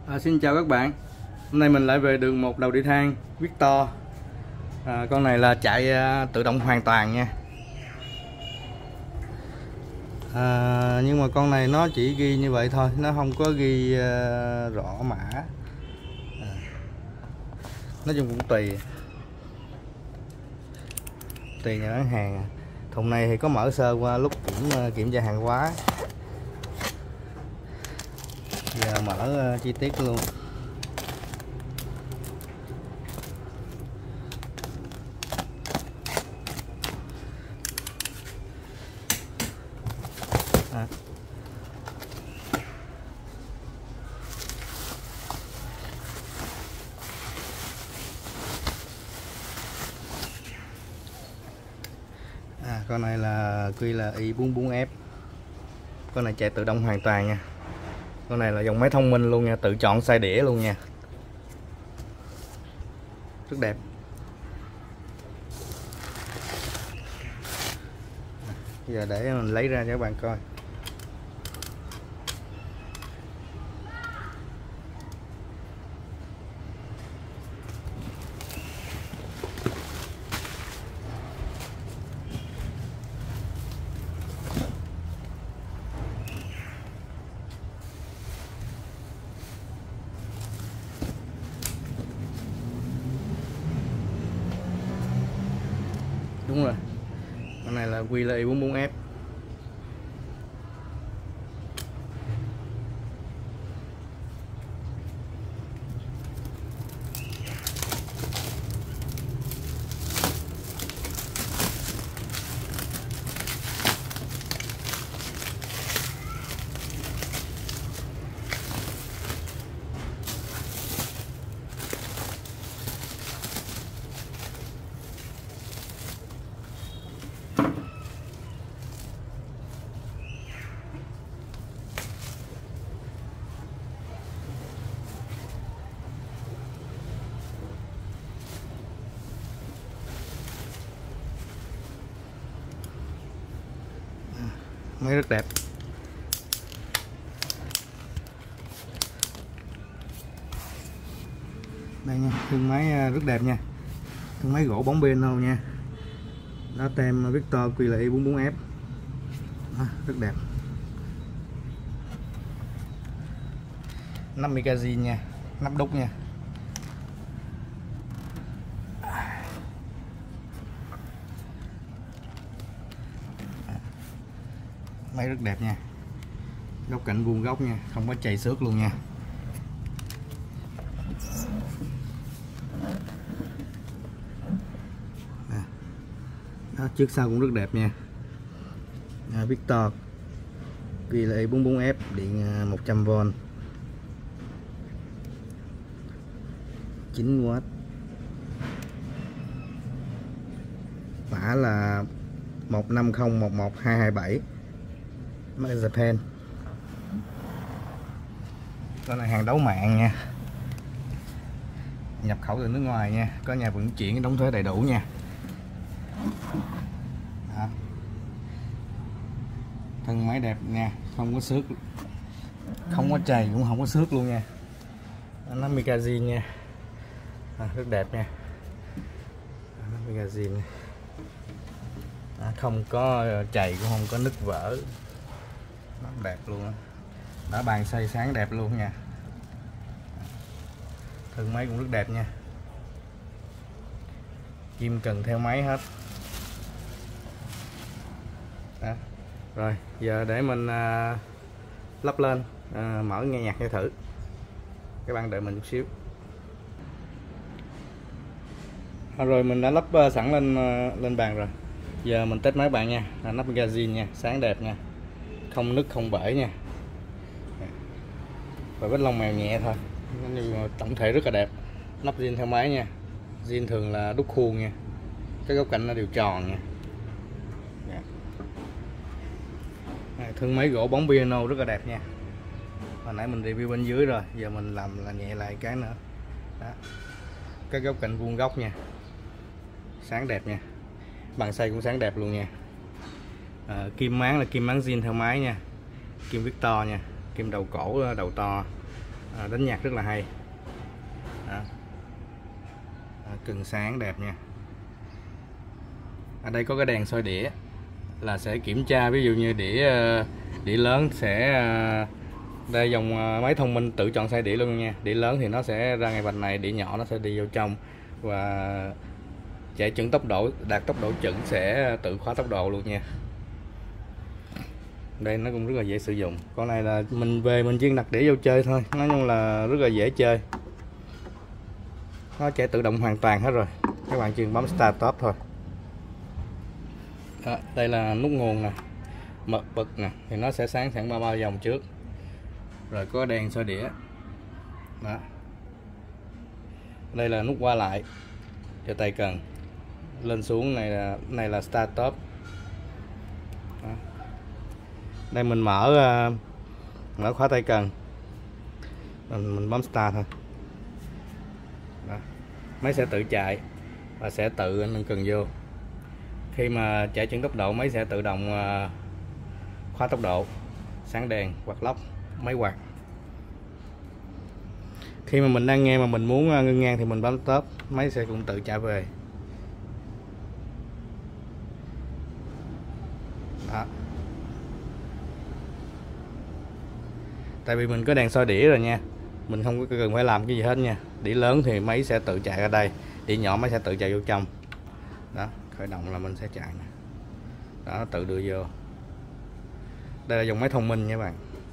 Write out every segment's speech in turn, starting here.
Xin chào các bạn. Hôm nay mình lại về được một đầu đi thang Victor. Con này là chạy tự động hoàn toàn nha. Nhưng mà con này nó chỉ ghi như vậy thôi, nó không có ghi rõ mã. Nói chung cũng tùy nhà bán hàng. Thùng này thì có mở sơ qua lúc kiểm tra hàng hóa. Giờ mở chi tiết luôn. Con này là QLI44F. Con này chạy tự động hoàn toàn nha. Con này là dòng máy thông minh luôn nha, tự chọn size đĩa luôn nha. Rất đẹp. Giờ để mình lấy ra cho các bạn coi. Đúng rồi, con này là QLI44F. Máy rất đẹp. Đây nha, thân máy rất đẹp nha. Thân máy gỗ bóng pin đâu nha. Đó, tem Victor QLI44F. Rất đẹp. 50 kg nha, nắp đúc nha. Máy rất đẹp nha, góc cạnh vuông góc nha, không có chày xước luôn nha. Đó, trước sau cũng rất đẹp nha. Victor QLI44F điện 100V 9W, mã là 15011227, Made in Japan. Con này hàng đấu mạng nha, nhập khẩu từ nước ngoài nha, có nhà vận chuyển đóng thuế đầy đủ nha. Đó. Thân máy đẹp nha, không có xước, không có chày cũng không có xước luôn nha. Nó magazine nha. Rất đẹp nha. Nó magazine nha. Không có chày cũng không có nứt vỡ. Nó đẹp luôn. Đó, bàn xoay sáng đẹp luôn nha. Thân máy cũng rất đẹp nha. Kim cần theo máy hết. Đó. Rồi giờ để mình lắp lên, mở nghe nhạc cho thử. Các bạn đợi mình chút xíu. Rồi mình đã lắp sẵn lên bàn rồi. Giờ mình test máy bạn nha. Nắp magazine nha, sáng đẹp nha, không nứt không bể nha, và vết lông mèo nhẹ thôi, nhưng mà tổng thể rất là đẹp. Nắp zin theo máy nha, zin thường là đúc khuôn nha, cái góc cạnh nó đều tròn nha. Thân máy gỗ bóng piano rất là đẹp nha. Hồi nãy mình review bên dưới rồi, giờ mình làm là nhẹ lại cái nữa. Đó, cái góc cạnh vuông góc nha, sáng đẹp nha. Bàn xoay cũng sáng đẹp luôn nha. Kim máng là kim máng zin theo máy nha, kim Victor nha, kim đầu cổ đầu to, Đánh nhạc rất là hay. Cần sáng đẹp nha. Ở đây có cái đèn soi đĩa là sẽ kiểm tra, ví dụ như đĩa lớn sẽ đây dòng máy thông minh tự chọn size đĩa luôn nha. Đĩa lớn thì nó sẽ ra ngay vạch này, đĩa nhỏ nó sẽ đi vô trong, và chạy chuẩn tốc độ, đạt tốc độ chuẩn sẽ tự khóa tốc độ luôn nha. Đây nó cũng rất là dễ sử dụng. Con này là mình về mình chuyên đặt đĩa vô chơi thôi, nói chung là rất là dễ chơi. Nó chạy tự động hoàn toàn hết rồi, các bạn chỉ bấm start stop thôi. Đây là nút nguồn nè, bật nè, thì nó sẽ sáng sẵn ba dòng trước, rồi có đèn soi đĩa. Đó. Đây là nút qua lại cho tay cần, lên xuống này là start stop. Đó. Đây mình mở khóa tay cần, mình bấm start thôi. Đó. Máy sẽ tự chạy và sẽ tự nâng cần vô. Khi mà chạy chuẩn tốc độ, máy sẽ tự động khóa tốc độ, sáng đèn, quạt lốc, máy quạt. Khi mà mình đang nghe mà mình muốn ngưng ngang thì mình bấm stop, máy sẽ cũng tự chạy về. Đó. Tại vì mình có đèn soi đĩa rồi nha, mình không có cần phải làm cái gì hết nha. Đĩa lớn thì máy sẽ tự chạy ra đây, đĩa nhỏ máy sẽ tự chạy vô trong. Đó, khởi động là mình sẽ chạy nè. Đó, tự đưa vô. Đây là dòng máy thông minh nha các bạn.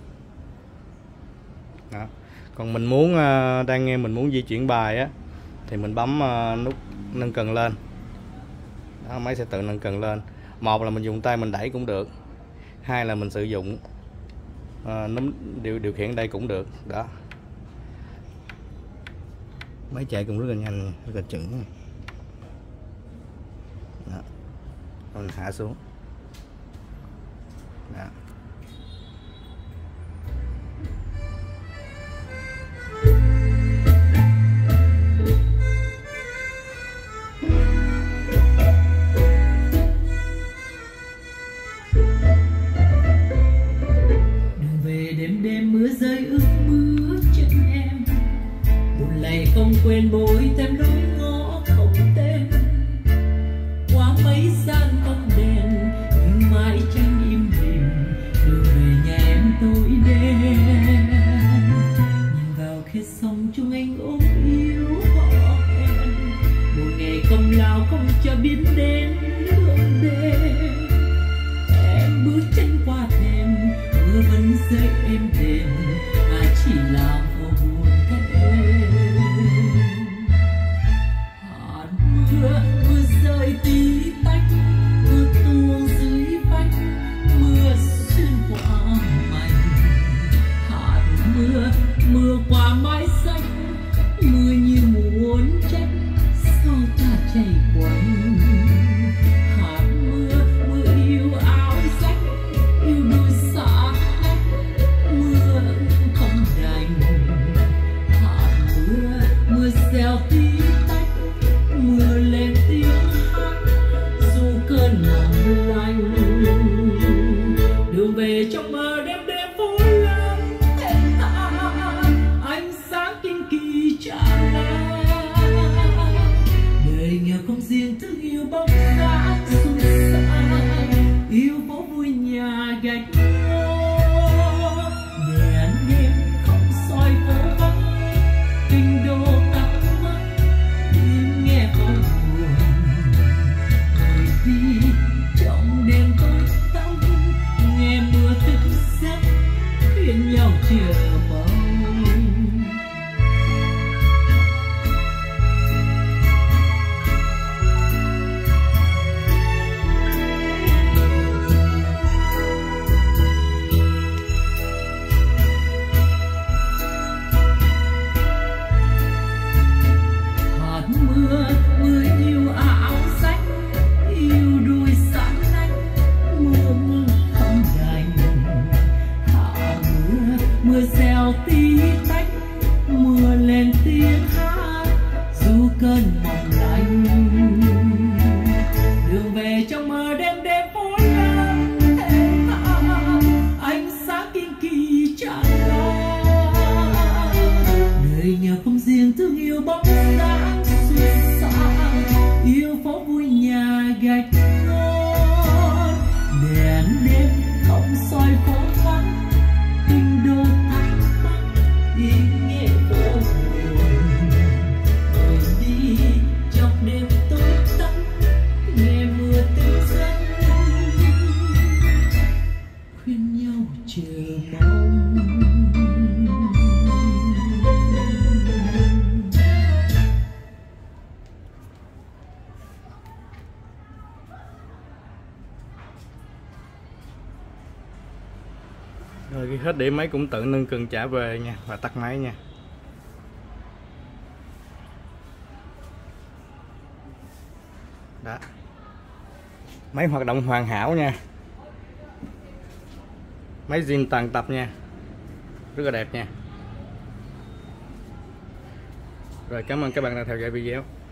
Đó. Còn mình muốn đang nghe mình muốn di chuyển bài á thì mình bấm nút nâng cần lên. Đó, máy sẽ tự nâng cần lên. Một là mình dùng tay mình đẩy cũng được, hai là mình sử dụng nắm điều khiển đây cũng được. Đó, máy chạy cũng rất là nhanh, rất là chuẩn. Đó. Mình hạ xuống. Đó. Đường về đêm đêm mưa rơi ướt bước chân em, buồn lầy không quên bối thêm lối ngõ không tên. Qua mấy gian con đèn nhưng mãi chẳng im lìm, đường về nhà em tối đen. Nhìn vào khe sông chung anh ôm yêu họ em, một ngày công lao không cho biết đến hương đêm. Em bước chân qua thềm, mưa vẫn rơi êm đềm, mà chỉ là vô buồn thêm. hết điểm máy cũng tự nâng cần trả về nha và tắt máy nha. Đó, máy hoạt động hoàn hảo nha, máy zin toàn tập nha, rất là đẹp nha. Rồi, cảm ơn các bạn đã theo dõi video.